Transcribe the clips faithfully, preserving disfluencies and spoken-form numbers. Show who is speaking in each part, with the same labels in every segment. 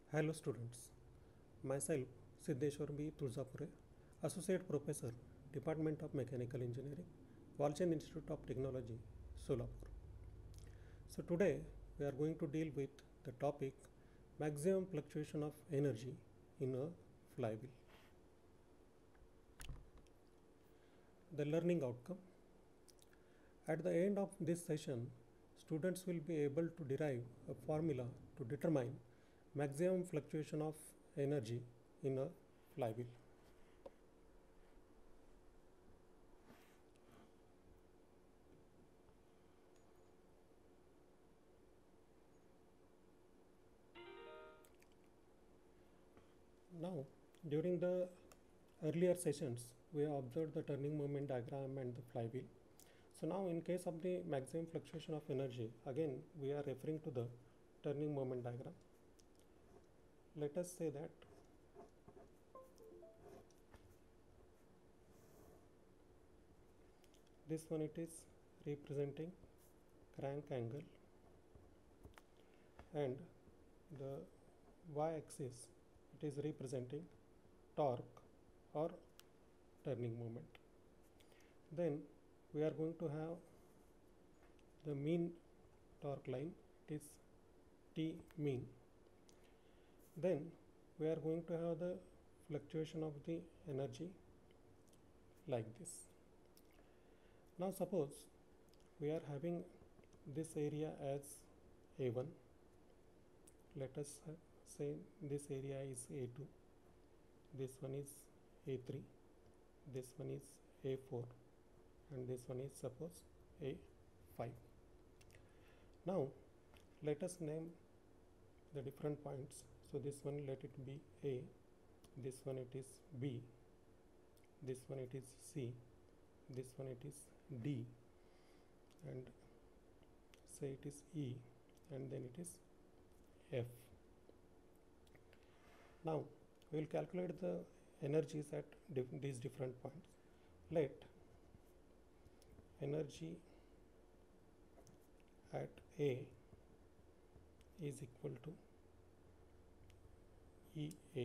Speaker 1: Hello students, myself Siddheshwar B. Tuljapure, Associate Professor, Department of Mechanical Engineering, Walchand Institute of Technology, Solapur. So today we are going to deal with the topic maximum fluctuation of energy in a flywheel. The learning outcome. At the end of this session, students will be able to derive a formula to determine maximum fluctuation of energy in a flywheel. Now, during the earlier sessions, we have observed the turning moment diagram and the flywheel. So now in case of the maximum fluctuation of energy, again we are referring to the turning moment diagram. Let us say that this one it is representing crank angle and the y-axis it is representing torque or turning moment. Then we are going to have the mean torque line, it is T mean. Then we are going to have the fluctuation of the energy like this. Now suppose we are having this area as A one, let us say this area is A two, this one is A three, this one is A four, and this one is suppose A five. Now let us name the different points. So this one let it be A, this one it is B, this one it is C, this one it is D, and say it is E, and then it is F. Now we will calculate the energies at dif these different points. Let energy at A is equal to E A.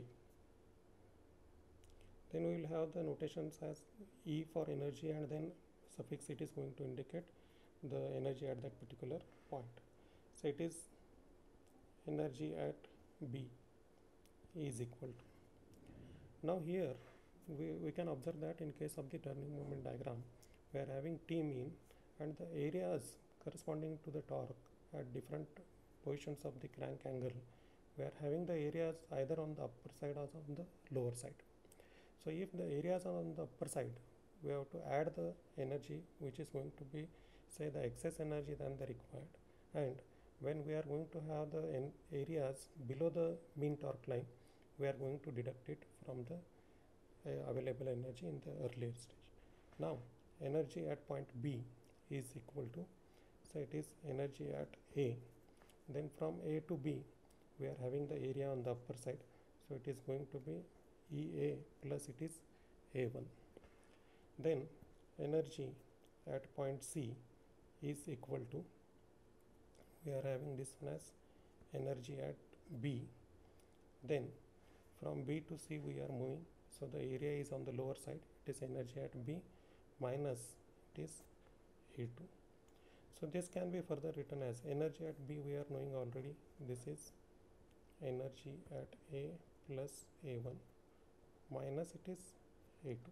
Speaker 1: Then we will have the notations as E for energy, and then suffix it is going to indicate the energy at that particular point. So it is energy at B is equal to. Now here we, we can observe that in case of the turning moment diagram, we are having T mean and the areas corresponding to the torque at different positions of the crank angle, we are having the areas either on the upper side or on the lower side. So if the areas are on the upper side, we have to add the energy which is going to be say the excess energy than the required, and when we are going to have the areas below the mean torque line, we are going to deduct it from the uh, available energy in the earlier stage. Now energy at point B is equal to, so it is energy at A, then from A to B we are having the area on the upper side, so it is going to be E A plus it is A one. Then energy at point C is equal to, we are having this one as energy at B, then from B to C we are moving, so the area is on the lower side, it is energy at B minus it is A two. So this can be further written as energy at B, we are knowing already, this is energy at A plus A one minus it is A two.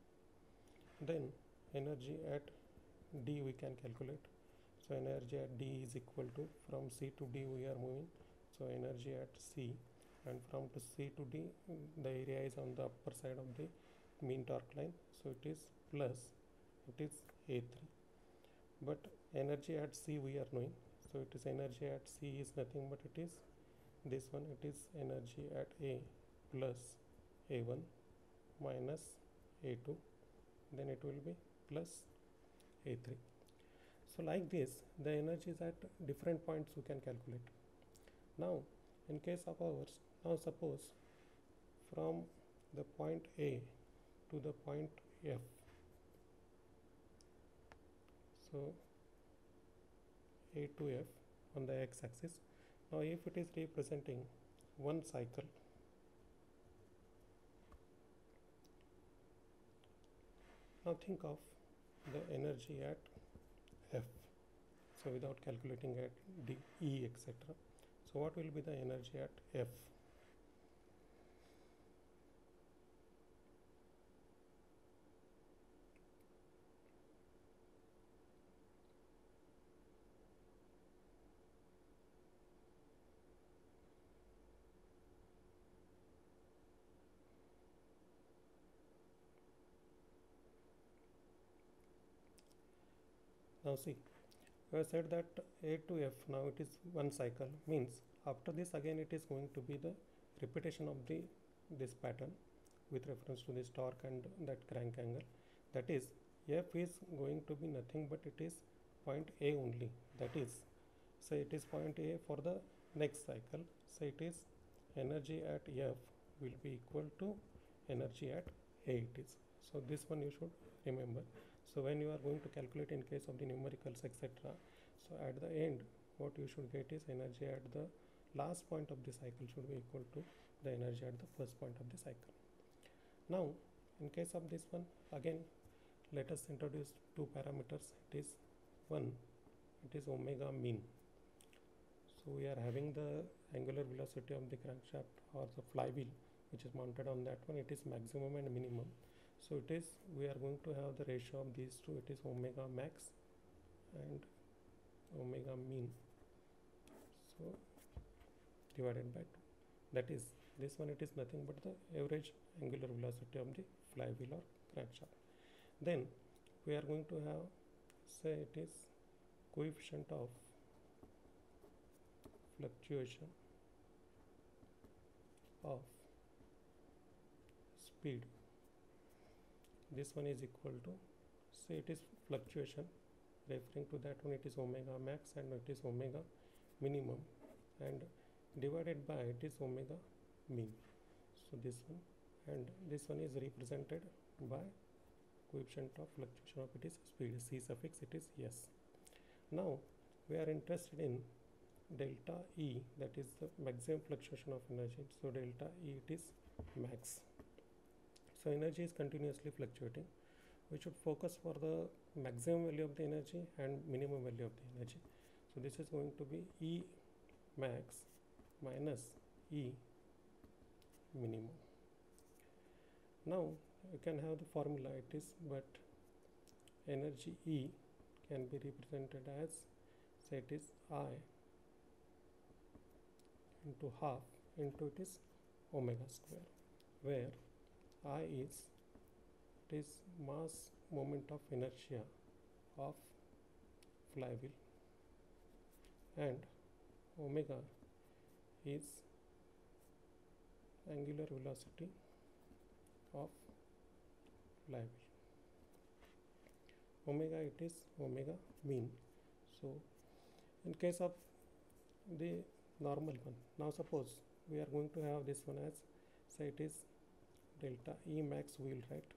Speaker 1: Then energy at D we can calculate. So energy at D is equal to, from C to D we are moving, so energy at C, and from to C to D the area is on the upper side of the mean torque line, so it is plus it is A three. But energy at C we are knowing, so it is energy at C is nothing but it is this one, it is energy at A plus A one minus A two, then it will be plus A three. So like this the energies at different points we can calculate. Now in case of ours, now suppose from the point A to the point F, so A to F on the x-axis. Now if it is representing one cycle. Now think of the energy at F. So without calculating at D, E, et cetera. So what will be the energy at F? Now see, we have said that A to F, now it is one cycle, means after this again it is going to be the repetition of the this pattern with reference to this torque and that crank angle. That is, F is going to be nothing but it is point A only. That is, say it is point A for the next cycle. Say it is energy at F will be equal to energy at A it is. So this one you should remember. So when you are going to calculate in case of the numericals et cetera, so at the end what you should get is energy at the last point of the cycle should be equal to the energy at the first point of the cycle. Now in case of this one, again let us introduce two parameters. It is one, it is omega mean. So we are having the angular velocity of the crankshaft or the flywheel which is mounted on that one. It is maximum and minimum. So it is, we are going to have the ratio of these two. It is omega max and omega mean. So divided by two. That is, this one it is nothing but the average angular velocity of the flywheel or crankshaft. Then we are going to have, say it is coefficient of fluctuation of speed. This one is equal to, say it is fluctuation, referring to that one it is omega max and it is omega minimum, and divided by it is omega mean. So this one, and this one is represented by coefficient of fluctuation of it is speed, C suffix it is S. Now we are interested in delta E, that is the maximum fluctuation of energy. So delta E it is max. So energy is continuously fluctuating. We should focus for the maximum value of the energy and minimum value of the energy. So this is going to be E max minus E minimum. Now you can have the formula, it is, but energy E can be represented as, say it is I into half into it is omega square, where I is, it is mass moment of inertia of flywheel and omega is angular velocity of flywheel. Omega it is omega mean. So in case of the normal one, now suppose we are going to have this one as, say it is delta E max, we will write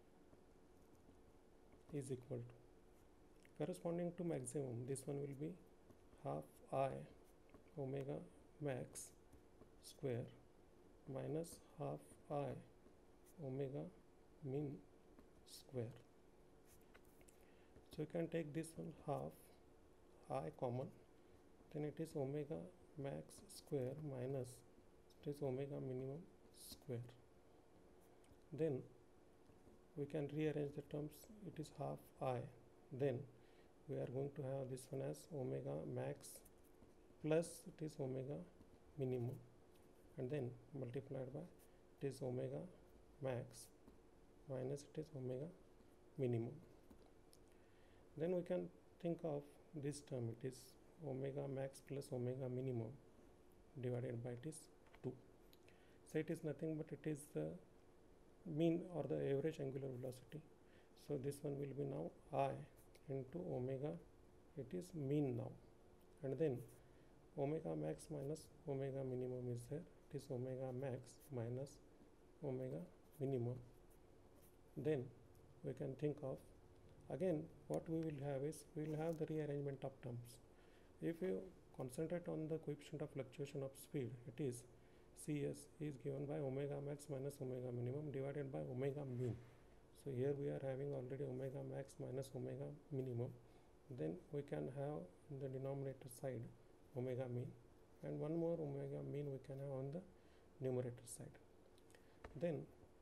Speaker 1: is equal to, corresponding to maximum, this one will be half I omega max square minus half I omega mean square. So you can take this one half I common, then it is omega max square minus it is omega minimum square. Then we can rearrange the terms, it is half I, then we are going to have this one as omega max plus it is omega minimum, and then multiplied by it is omega max minus it is omega minimum. Then we can think of this term, it is omega max plus omega minimum divided by it is two. So it is nothing but it is the mean or the average angular velocity. So this one will be now I into omega, it is mean now, and then omega max minus omega minimum is there, it is omega max minus omega minimum. Then we can think of, again what we will have is, we will have the rearrangement of terms. If you concentrate on the coefficient of fluctuation of speed, it is, Cs is given by omega max minus omega minimum divided by omega mean. So here we are having already omega max minus omega minimum. Then we can have in the denominator side omega mean, and one more omega mean we can have on the numerator side. Then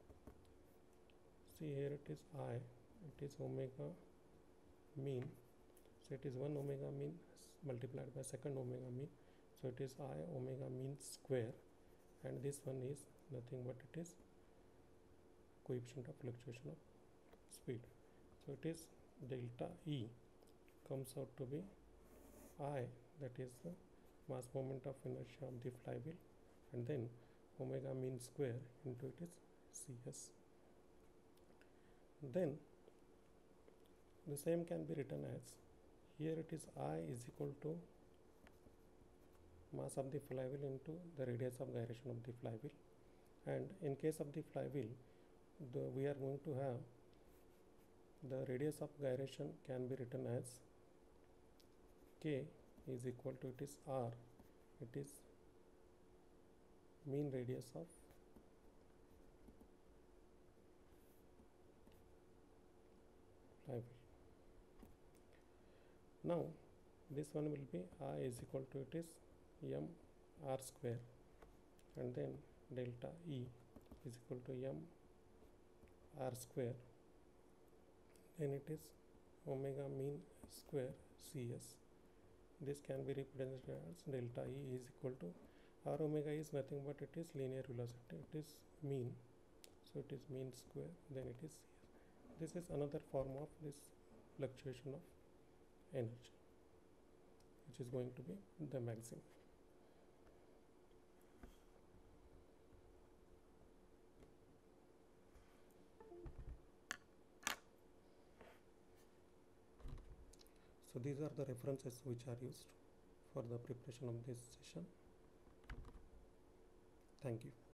Speaker 1: see here it is I, it is omega mean, so it is one omega mean multiplied by second omega mean, so it is I omega mean square, and this one is nothing but it is coefficient of fluctuation of speed. So it is delta E comes out to be I, that is the mass moment of inertia of the flywheel, and then omega mean square into it is Cs. Then the same can be written as, here it is I is equal to mass of the flywheel into the radius of gyration of the flywheel, and in case of the flywheel the, we are going to have the radius of gyration can be written as K is equal to, it is R, it is mean radius of flywheel. Now this one will be I is equal to, it is m r square, and then delta E is equal to m r square, then it is omega mean square Cs. This can be represented as delta E is equal to, r omega is nothing but it is linear velocity, it is mean, so it is mean square, then it is Cs. This is another form of this fluctuation of energy, which is going to be the maximum. So these are the references which are used for the preparation of this session. Thank you.